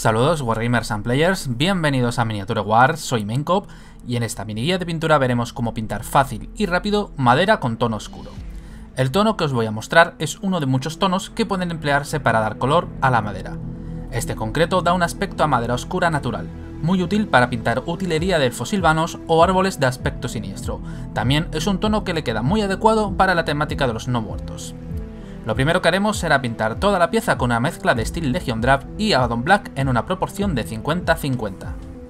Saludos Wargamers and Players, bienvenidos a Miniature Wars, soy Maincop y en esta mini guía de pintura veremos cómo pintar fácil y rápido madera con tono oscuro. El tono que os voy a mostrar es uno de muchos tonos que pueden emplearse para dar color a la madera. Este concreto da un aspecto a madera oscura natural, muy útil para pintar utilería de elfos silvanos o árboles de aspecto siniestro. También es un tono que le queda muy adecuado para la temática de los no muertos. Lo primero que haremos será pintar toda la pieza con una mezcla de Steel Legion Drab y Abaddon Black en una proporción de 50-50.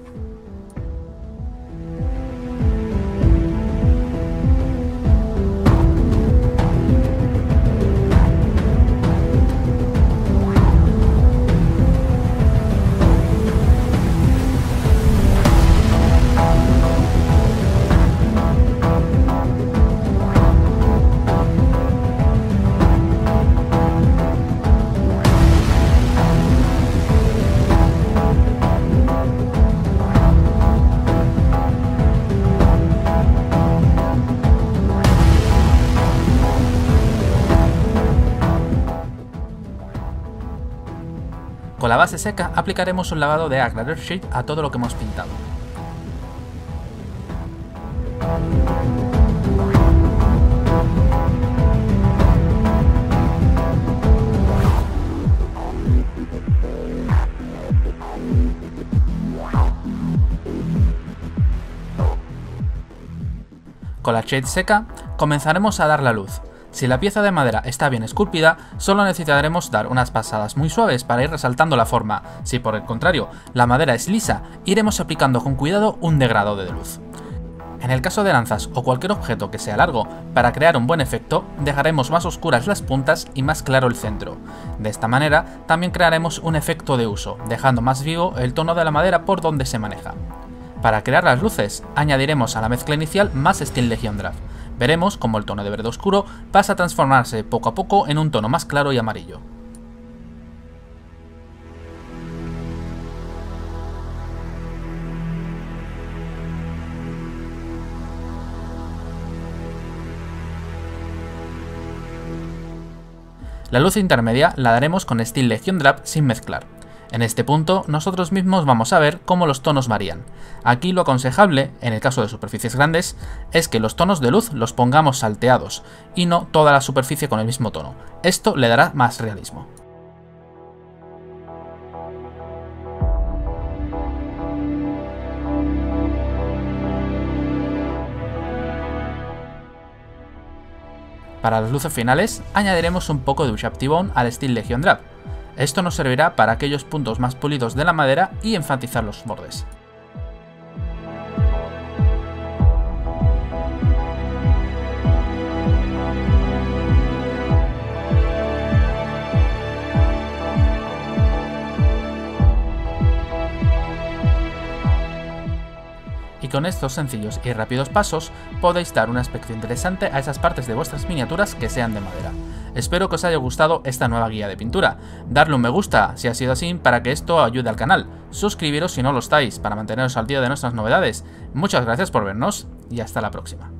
Con la base seca aplicaremos un lavado de Aclarer Sheet a todo lo que hemos pintado. Con la shade seca comenzaremos a dar la luz. Si la pieza de madera está bien esculpida, solo necesitaremos dar unas pasadas muy suaves para ir resaltando la forma. Si por el contrario la madera es lisa, iremos aplicando con cuidado un degradado de luz. En el caso de lanzas o cualquier objeto que sea largo, para crear un buen efecto, dejaremos más oscuras las puntas y más claro el centro. De esta manera también crearemos un efecto de uso, dejando más vivo el tono de la madera por donde se maneja. Para crear las luces, añadiremos a la mezcla inicial más Steel Legion Drab. Veremos cómo el tono de verde oscuro pasa a transformarse poco a poco en un tono más claro y amarillo. La luz intermedia la daremos con Steel Legion Drab sin mezclar. En este punto, nosotros mismos vamos a ver cómo los tonos varían. Aquí lo aconsejable, en el caso de superficies grandes, es que los tonos de luz los pongamos salteados, y no toda la superficie con el mismo tono. Esto le dará más realismo. Para las luces finales, añadiremos un poco de Ushab T-Bone al Steel Legion Drab. Esto nos servirá para aquellos puntos más pulidos de la madera y enfatizar los bordes. Y con estos sencillos y rápidos pasos podéis dar un aspecto interesante a esas partes de vuestras miniaturas que sean de madera. Espero que os haya gustado esta nueva guía de pintura. Darle un me gusta si ha sido así para que esto ayude al canal. Suscribiros si no lo estáis para manteneros al día de nuestras novedades. Muchas gracias por vernos y hasta la próxima.